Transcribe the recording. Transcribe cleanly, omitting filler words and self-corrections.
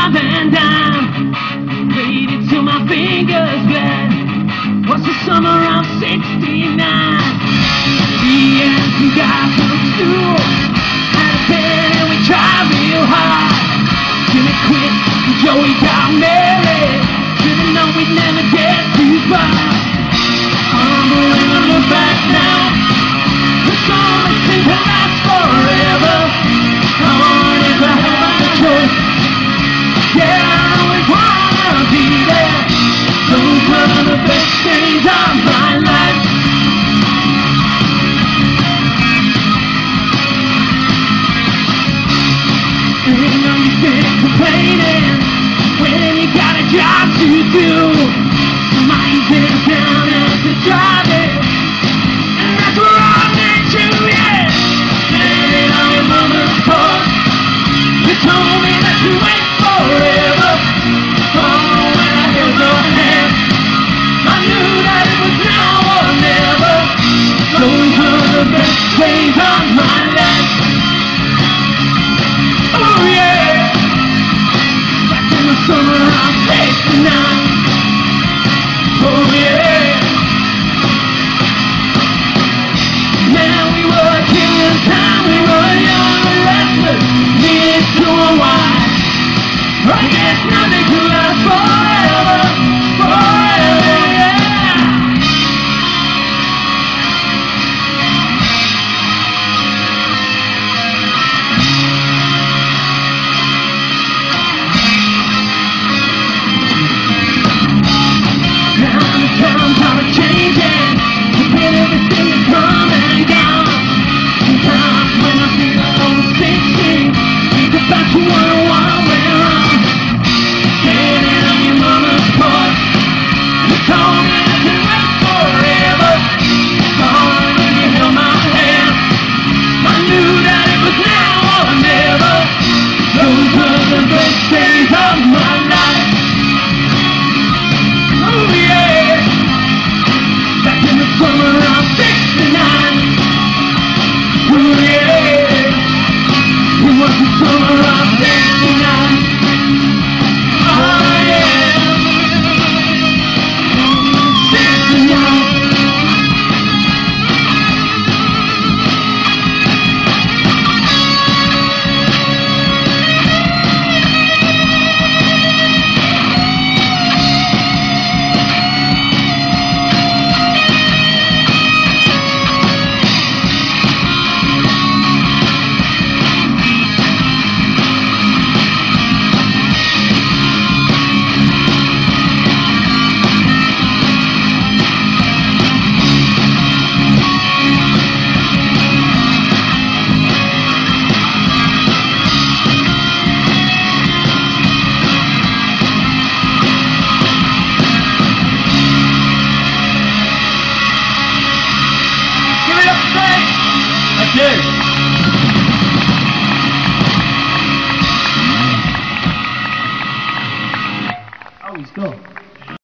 five and dime, played it till my fingers bled. Was the summer of '69. Me and some guys from school had a band and we tried real hard. Jimmy quit and Joey got married. Should've known we'd never get too far. When I look back now, it's only thing that lasts forever. If I had my choice, yeah, I would wanna be there. Those were the best days of my life. And now you've been complaining when you got a job to do. Mine's in down as a driving, and that's where I'm at you, yeah. And on your mother's porch, you told me that you wait forever. Oh, when I held your hand, I knew that it was now or never. Those were the best days of my life. Oh yeah, back in the summer of '69. Oh yeah. Man, we were killing time. We were young and restless, needed to unwind. I guess nothing could last forever.